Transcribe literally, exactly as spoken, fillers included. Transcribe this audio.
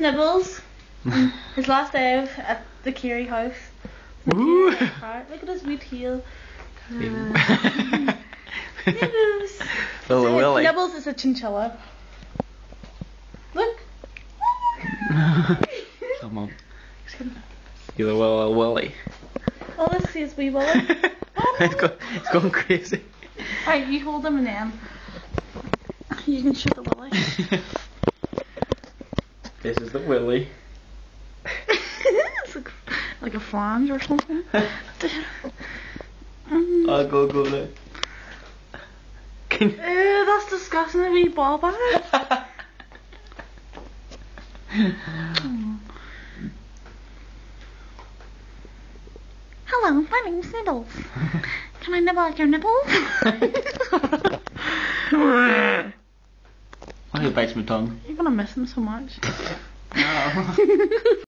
Nibbles. His last day out at the Kiri house. Woohoo! Look at his wee tail. Uh, Nibbles. Nibbles. Little Willy. Nibbles is a chinchilla. Look. Come on. You're the little Willy. Oh, let's see his wee Willy. Oh, it's, go it's going crazy. Alright, you hold him and then you can shoot the Willy. This is the Willy. It's like, like a flange or something. mm. I'll go go there. Can you... Ew, that's disgusting, a wee ball bag. Hello, my name's Nibbles. Can I nibble at your nipples? Why he bites my tongue? You're gonna miss him so much. No.